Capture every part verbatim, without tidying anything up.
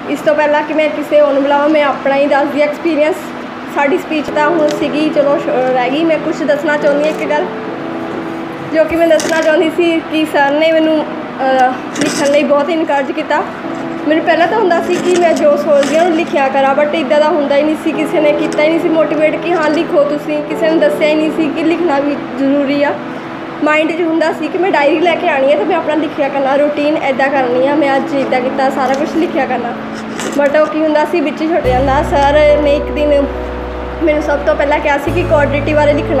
इस तो पहला कि मैं किसी होर बुलावां, मैं अपना ही दसदी एक्सपीरियंस। साडी स्पीच तो हुण सीगी, चलो रह गई। मैं कुछ दसना चाहुंदी एक गल जो कि मैं दसना चाहुंदी सी कि सर ने मैनू लिखण लई बहुत इनकरेज किया। मैनू पहला तो हुंदा सी कि मैं जो सोचदी हां लिखिया करा, बट इदां दा हुंदा ही नहीं सी, किसी ने कीता ही नहीं सी मोटिवेट कि हाँ लिखो तुसीं, किसी ने दस्सिया ही नहीं सी कि लिखना भी जरूरी आ। माइंड च हुंदा सी कि मैं डायरी लैके आनी है तो मैं अपना लिखिया करना, रूटीन इदां करनी है, मैं अज इदां कीता, सारा कुछ लिखिया करना। बट वो की हुंदा सी बिच छुट जांदा। सर ने एक दिन मैनू सब तो पहला कहा सी कि कोडरिटी बारे लिखना।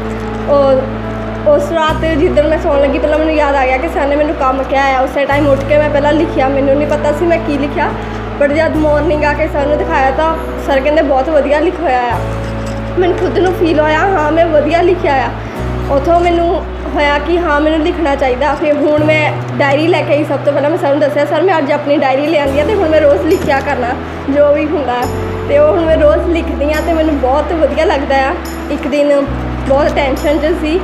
और उस रात जिदन मैं सौन लगी पहले मैनू याद आ गया कि सर ने मैनू काम क्या है। उस टाइम उठ के मैं पहला लिखिया, मैनू नहीं पता सी मैं की लिखिया, बट जब मॉर्निंग आके सर ने दिखाया तो सर कहते बहुत वधिया लिखवाया आ। मैनू खुद नू फील होया हाँ मैं वधिया लिखिया आ। उतों मैनू होया कि हाँ मैनू लिखना चाहिए। फिर हुण मैं डायरी लैके आई, सब तो पहले मैं सर नू दस्सिया सर मैं अज अपनी डायरी ले आंदी है तो हुण मैं रोज़ लिखिया करना जो भी हुंदा है। तो हुण मैं रोज़ लिखदी हाँ तो मैनू बहुत वधिया लगता है। एक दिन बहुत टेंशन च सी,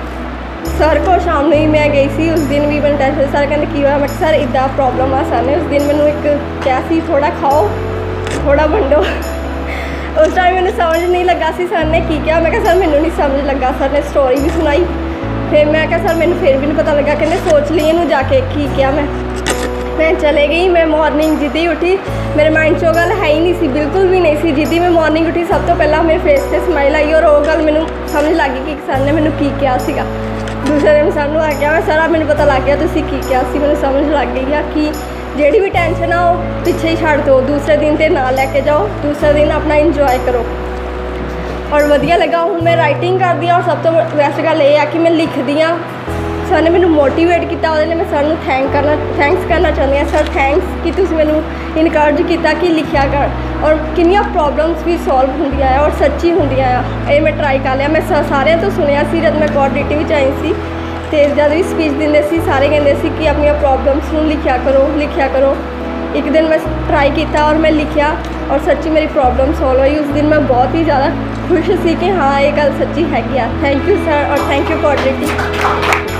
सर को शाम में ही मैं गई सी, उस दिन भी मैंने टेंशन। सर कहते की हुआ, मैं सर इदा प्रॉब्लम आ। सर ने उस दिन मैंने एक क्या सी थोड़ा खाओ थोड़ा वंडो। उस टाइम मैंने समझ नहीं लगा सी सर ने की क्या। मैं सर मैनू नहीं समझ लगा। सर ने स्टोरी भी सुनाई, फिर मैं क्या सर मैंने फिर भी नहीं पता लगा। कहते सोच ली इनू जाके की क्या। मैं मैं चले गई। मैं मॉर्निंग जिद्दी उठी, मेरे माइंड च गल है ही नहीं सी, बिल्कुल भी नहीं सी। जिद्दी मैं मॉर्निंग उठी सब तो पहला मेरे फेस से स्माइल आई और वो गल मैनू समझ लग गई कि सर ने मैनू की क्या सीगा। दूसरे दिन सर आ गया, मैं सर मैंने पता लग गया तुसीं की क्या सी। मैंने समझ लग गई है कि जिहड़ी भी टेंशन आ वो पिछे ही छड्ड दो, दूसरे दिन ते ना लैके जाओ, दूसरे दिन अपना इंजॉय करो। और वधिया लगा। हुण मैं राइटिंग करदी हाँ और सब तो बेस्ट गल ये है कि मैं लिखदी हाँ। सर ने मैनू मोटिवेट किया, वो मैं सर नू थैंक करना थैंक्स करना चाहती हाँ। सर थैंक्स कि तुसीं मैनू इनकरेज किया कि लिखिया कर। और कितनी प्रॉब्लम्स भी सॉल्व होंदियां है और सच्ची होंदियां है। ये मैं ट्राई कर लिया। मैं सारे तो सुनिया सी जब मैं कोडरिटी विच आई सी, तो जब भी स्पीच दिंदे सी सारे कहंदे सी कि अपनी प्रॉब्लम्स नू लिखिया करो लिखिया करो। एक दिन मैं ट्राई किया और मैं लिखिया और सच्ची मेरी प्रॉब्लम सॉल्व हुई। उस दिन मैं बहुत ही ज़्यादा खुश सी कि हाँ ये गल सच्ची हैगी आ। थैंक यू सर और थैंक यू कोडरिटी।